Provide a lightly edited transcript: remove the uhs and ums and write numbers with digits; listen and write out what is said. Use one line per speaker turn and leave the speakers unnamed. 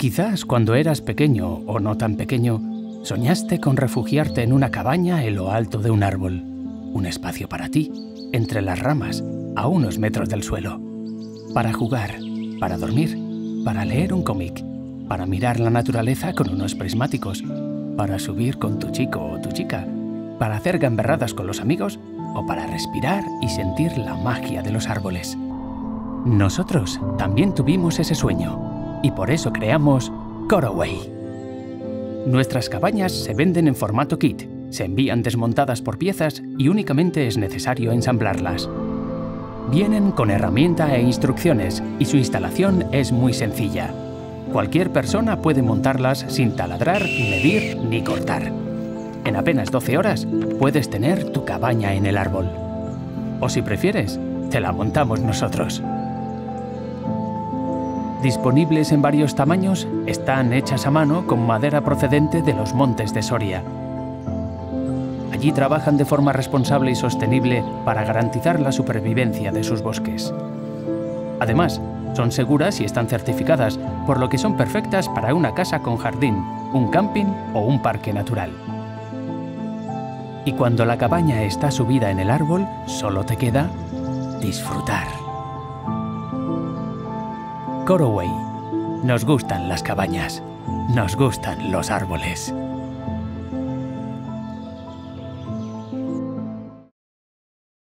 Quizás cuando eras pequeño o no tan pequeño, soñaste con refugiarte en una cabaña en lo alto de un árbol. Un espacio para ti, entre las ramas, a unos metros del suelo. Para jugar, para dormir, para leer un cómic, para mirar la naturaleza con unos prismáticos, para subir con tu chico o tu chica, para hacer gamberradas con los amigos o para respirar y sentir la magia de los árboles. Nosotros también tuvimos ese sueño y por eso creamos Cutaway. Nuestras cabañas se venden en formato kit, se envían desmontadas por piezas y únicamente es necesario ensamblarlas. Vienen con herramienta e instrucciones y su instalación es muy sencilla. Cualquier persona puede montarlas sin taladrar, medir ni cortar. En apenas 12 horas puedes tener tu cabaña en el árbol. O si prefieres, te la montamos nosotros. Disponibles en varios tamaños, están hechas a mano con madera procedente de los montes de Soria. Allí trabajan de forma responsable y sostenible para garantizar la supervivencia de sus bosques. Además, son seguras y están certificadas, por lo que son perfectas para una casa con jardín, un camping o un parque natural. Y cuando la cabaña está subida en el árbol, solo te queda disfrutar. Cutaway. Nos gustan las cabañas. Nos gustan los árboles.